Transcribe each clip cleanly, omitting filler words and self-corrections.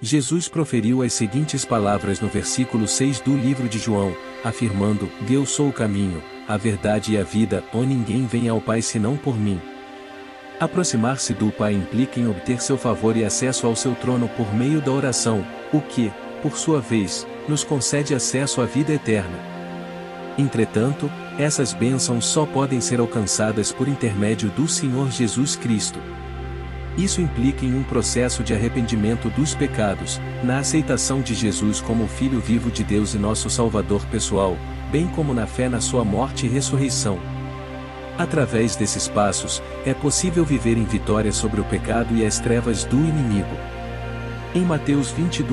Jesus proferiu as seguintes palavras no versículo 6 do livro de João, afirmando: Eu sou o caminho, a verdade e a vida, onde ninguém vem ao Pai senão por mim. Aproximar-se do Pai implica em obter seu favor e acesso ao seu trono por meio da oração, o que, por sua vez, nos concede acesso à vida eterna. Entretanto, essas bênçãos só podem ser alcançadas por intermédio do Senhor Jesus Cristo. Isso implica em um processo de arrependimento dos pecados, na aceitação de Jesus como o Filho vivo de Deus e nosso Salvador pessoal, bem como na fé na sua morte e ressurreição. Através desses passos, é possível viver em vitória sobre o pecado e as trevas do inimigo. Em Mateus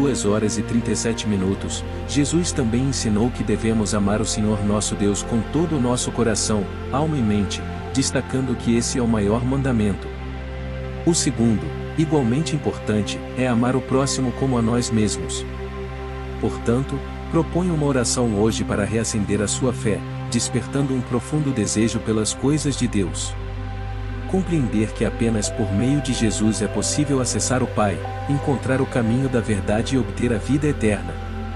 22h37, Jesus também ensinou que devemos amar o Senhor nosso Deus com todo o nosso coração, alma e mente, destacando que esse é o maior mandamento. O segundo, igualmente importante, é amar o próximo como a nós mesmos. Portanto, proponho uma oração hoje para reacender a sua fé, despertando um profundo desejo pelas coisas de Deus. Compreender que apenas por meio de Jesus é possível acessar o Pai, encontrar o caminho da verdade e obter a vida eterna.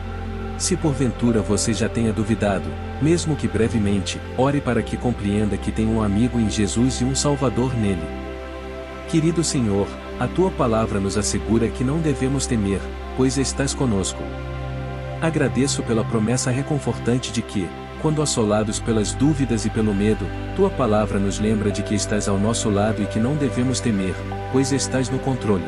Se porventura você já tenha duvidado, mesmo que brevemente, ore para que compreenda que tem um amigo em Jesus e um Salvador nele. Querido Senhor, a Tua palavra nos assegura que não devemos temer, pois estás conosco. Agradeço pela promessa reconfortante de que, quando assolados pelas dúvidas e pelo medo, Tua palavra nos lembra de que estás ao nosso lado e que não devemos temer, pois estás no controle.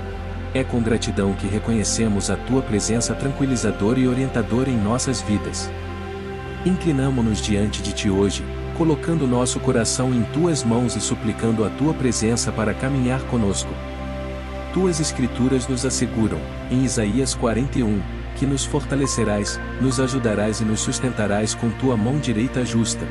É com gratidão que reconhecemos a Tua presença tranquilizadora e orientadora em nossas vidas. Inclinamo-nos diante de Ti hoje, colocando nosso coração em Tuas mãos e suplicando a Tua presença para caminhar conosco. Tuas Escrituras nos asseguram, em Isaías 41, que nos fortalecerás, nos ajudarás e nos sustentarás com Tua mão direita justa.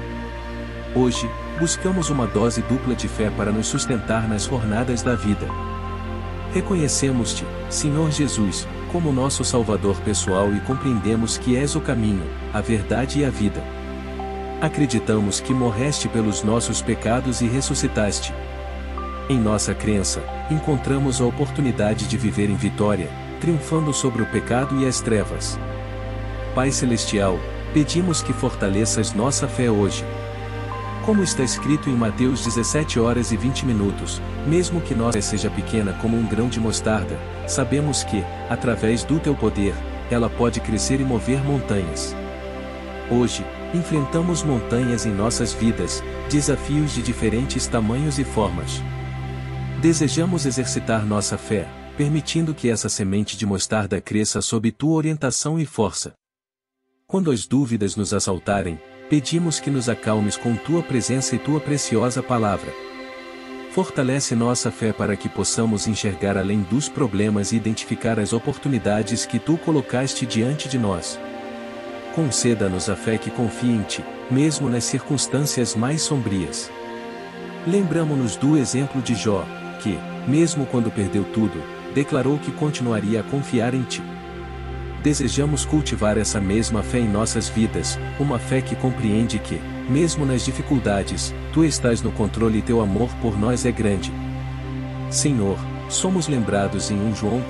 Hoje, buscamos uma dose dupla de fé para nos sustentar nas jornadas da vida. Reconhecemos-Te, Senhor Jesus, como nosso Salvador pessoal e compreendemos que és o caminho, a verdade e a vida. Acreditamos que morreste pelos nossos pecados e ressuscitaste. Em nossa crença, encontramos a oportunidade de viver em vitória, triunfando sobre o pecado e as trevas. Pai Celestial, pedimos que fortaleças nossa fé hoje. Como está escrito em Mateus 17h20, mesmo que nossa fé seja pequena como um grão de mostarda, sabemos que, através do Teu poder, ela pode crescer e mover montanhas. Hoje, enfrentamos montanhas em nossas vidas, desafios de diferentes tamanhos e formas. Desejamos exercitar nossa fé, permitindo que essa semente de mostarda cresça sob Tua orientação e força. Quando as dúvidas nos assaltarem, pedimos que nos acalmes com Tua presença e Tua preciosa palavra. Fortalece nossa fé para que possamos enxergar além dos problemas e identificar as oportunidades que Tu colocaste diante de nós. Conceda-nos a fé que confia em Ti, mesmo nas circunstâncias mais sombrias. Lembramo-nos do exemplo de Jó, que, mesmo quando perdeu tudo, declarou que continuaria a confiar em Ti. Desejamos cultivar essa mesma fé em nossas vidas, uma fé que compreende que, mesmo nas dificuldades, Tu estás no controle e Teu amor por nós é grande. Senhor, somos lembrados em 1 João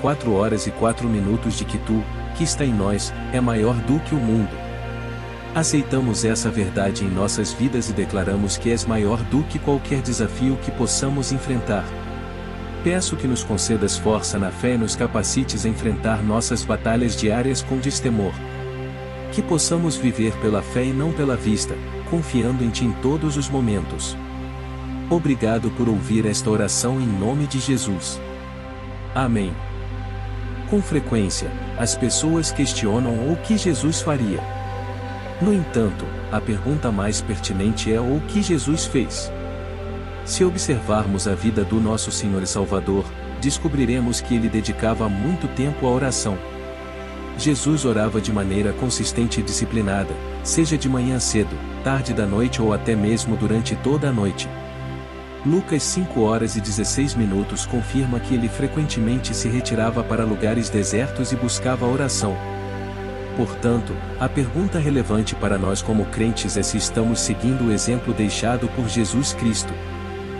4h04 de que Tu, que está em nós, é maior do que o mundo. Aceitamos essa verdade em nossas vidas e declaramos que és maior do que qualquer desafio que possamos enfrentar. Peço que nos concedas força na fé e nos capacites a enfrentar nossas batalhas diárias com destemor. Que possamos viver pela fé e não pela vista, confiando em Ti em todos os momentos. Obrigado por ouvir esta oração em nome de Jesus. Amém. Com frequência, as pessoas questionam o que Jesus faria. No entanto, a pergunta mais pertinente é o que Jesus fez. Se observarmos a vida do nosso Senhor e Salvador, descobriremos que Ele dedicava muito tempo à oração. Jesus orava de maneira consistente e disciplinada, seja de manhã cedo, tarde da noite ou até mesmo durante toda a noite. Lucas 5h16 confirma que Ele frequentemente se retirava para lugares desertos e buscava a oração. Portanto, a pergunta relevante para nós como crentes é se estamos seguindo o exemplo deixado por Jesus Cristo.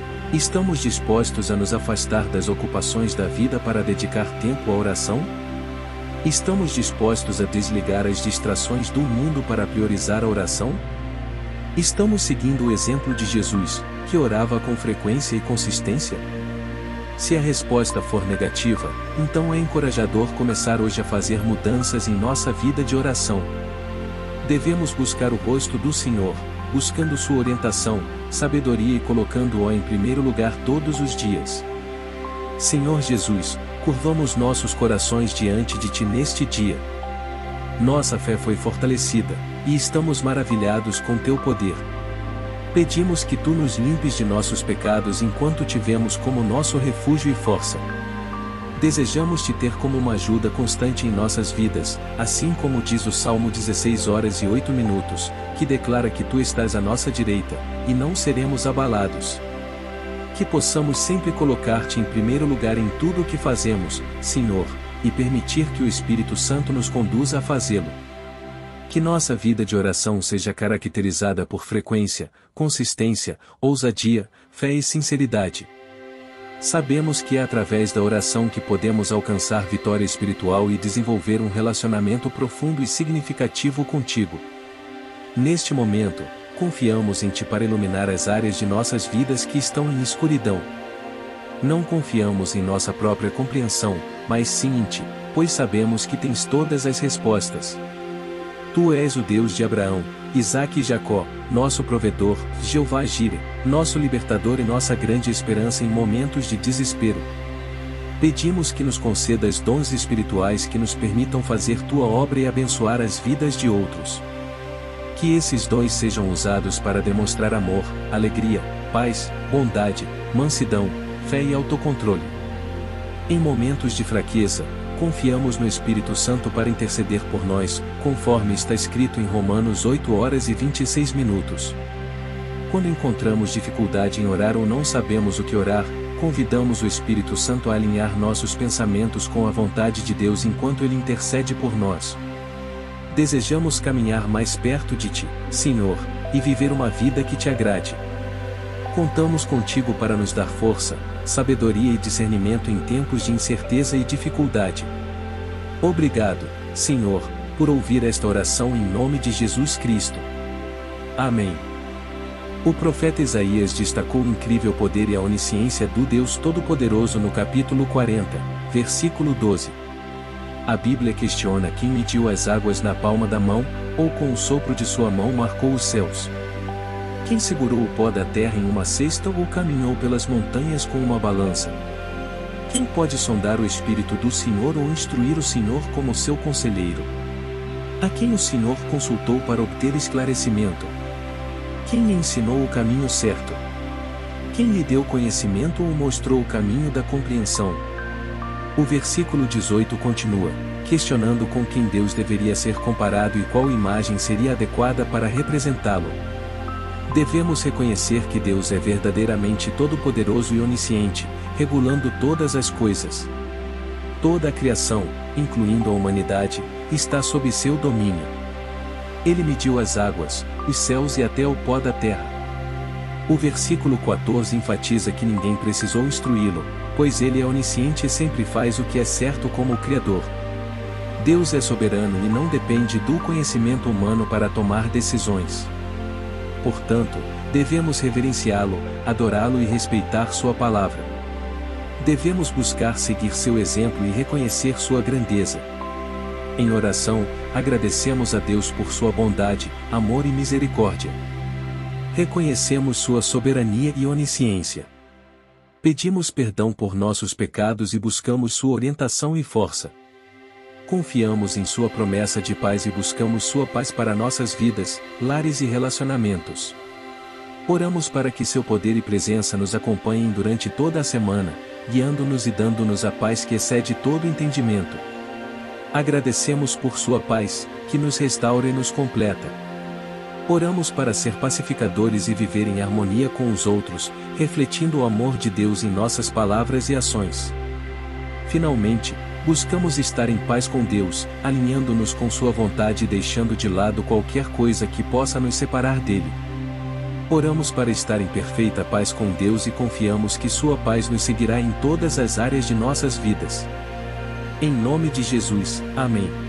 Estamos dispostos a nos afastar das ocupações da vida para dedicar tempo à oração? Estamos dispostos a desligar as distrações do mundo para priorizar a oração? Estamos seguindo o exemplo de Jesus, que orava com frequência e consistência? Se a resposta for negativa, então é encorajador começar hoje a fazer mudanças em nossa vida de oração. Devemos buscar o rosto do Senhor, buscando sua orientação, sabedoria e colocando-o em primeiro lugar todos os dias. Senhor Jesus, curvamos nossos corações diante de Ti neste dia. Nossa fé foi fortalecida, e estamos maravilhados com Teu poder. Pedimos que Tu nos limpes de nossos pecados enquanto Te vemos como nosso refúgio e força. Desejamos Te ter como uma ajuda constante em nossas vidas, assim como diz o Salmo 16:08, que declara que Tu estás à nossa direita, e não seremos abalados. Que possamos sempre colocar-Te em primeiro lugar em tudo o que fazemos, Senhor, e permitir que o Espírito Santo nos conduza a fazê-lo. Que nossa vida de oração seja caracterizada por frequência, consistência, ousadia, fé e sinceridade. Sabemos que é através da oração que podemos alcançar vitória espiritual e desenvolver um relacionamento profundo e significativo contigo. Neste momento, confiamos em Ti para iluminar as áreas de nossas vidas que estão em escuridão. Não confiamos em nossa própria compreensão, mas sim em Ti, pois sabemos que tens todas as respostas. Tu és o Deus de Abraão, Isaque e Jacó, nosso provedor, Jeová Jire, nosso libertador e nossa grande esperança em momentos de desespero. Pedimos que nos concedas dons espirituais que nos permitam fazer Tua obra e abençoar as vidas de outros. Que esses dons sejam usados para demonstrar amor, alegria, paz, bondade, mansidão, fé e autocontrole. Em momentos de fraqueza, confiamos no Espírito Santo para interceder por nós, conforme está escrito em Romanos 8:26. Quando encontramos dificuldade em orar ou não sabemos o que orar, convidamos o Espírito Santo a alinhar nossos pensamentos com a vontade de Deus enquanto Ele intercede por nós. Desejamos caminhar mais perto de Ti, Senhor, e viver uma vida que Te agrade. Contamos contigo para nos dar força, sabedoria e discernimento em tempos de incerteza e dificuldade. Obrigado, Senhor, por ouvir esta oração em nome de Jesus Cristo. Amém. O profeta Isaías destacou o incrível poder e a onisciência do Deus Todo-Poderoso no capítulo 40, versículo 12. A Bíblia questiona quem mediu as águas na palma da mão, ou com o sopro de sua mão marcou os céus. Quem segurou o pó da terra em uma cesta ou caminhou pelas montanhas com uma balança? Quem pode sondar o Espírito do Senhor ou instruir o Senhor como seu conselheiro? A quem o Senhor consultou para obter esclarecimento? Quem lhe ensinou o caminho certo? Quem lhe deu conhecimento ou mostrou o caminho da compreensão? O versículo 18 continua, questionando com quem Deus deveria ser comparado e qual imagem seria adequada para representá-lo. Devemos reconhecer que Deus é verdadeiramente todo-poderoso e onisciente, regulando todas as coisas. Toda a criação, incluindo a humanidade, está sob seu domínio. Ele mediu as águas, os céus e até o pó da terra. O versículo 14 enfatiza que ninguém precisou instruí-lo, pois ele é onisciente e sempre faz o que é certo como o Criador. Deus é soberano e não depende do conhecimento humano para tomar decisões. Portanto, devemos reverenciá-lo, adorá-lo e respeitar sua palavra. Devemos buscar seguir seu exemplo e reconhecer sua grandeza. Em oração, agradecemos a Deus por sua bondade, amor e misericórdia. Reconhecemos sua soberania e onisciência. Pedimos perdão por nossos pecados e buscamos sua orientação e força. Confiamos em sua promessa de paz e buscamos sua paz para nossas vidas, lares e relacionamentos. Oramos para que seu poder e presença nos acompanhem durante toda a semana, guiando-nos e dando-nos a paz que excede todo entendimento. Agradecemos por sua paz, que nos restaura e nos completa. Oramos para ser pacificadores e viver em harmonia com os outros, refletindo o amor de Deus em nossas palavras e ações. Finalmente, buscamos estar em paz com Deus, alinhando-nos com sua vontade e deixando de lado qualquer coisa que possa nos separar dele. Oramos para estar em perfeita paz com Deus e confiamos que sua paz nos seguirá em todas as áreas de nossas vidas. Em nome de Jesus, amém.